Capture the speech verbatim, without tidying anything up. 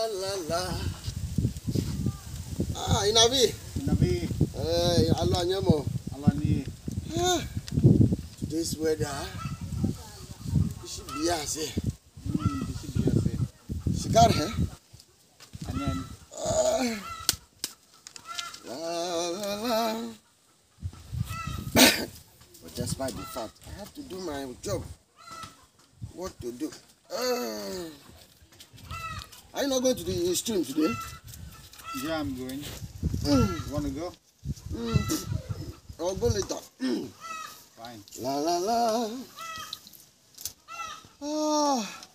la la. Ah, inabi. Inabi. Eh, Allah nyamo. Allah ni. Ah, this weather. Isi biasa. Hmm, isi biasa. Segar he? Anen. Ah, la la la. But despite the fact, I have to do my job. What to do? Uh, are you not going to the stream today? Yeah, I'm going. Mm. You want to go? Mm. I'll go later. Fine. La la la. Ah.